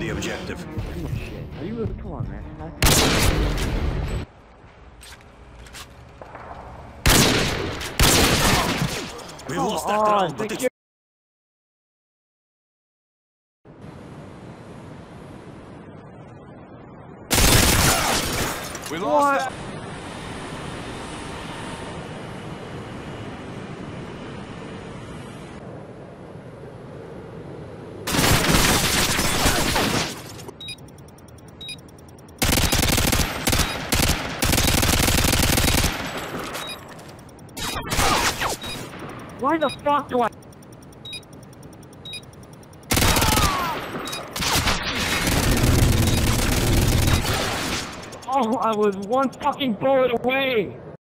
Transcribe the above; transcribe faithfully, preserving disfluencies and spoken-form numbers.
the objective. Oh, shit. Are you really? Come on, man. We Come lost that on, round, but it's... We lost that. Why the fuck do I? Oh, I was one fucking bullet away!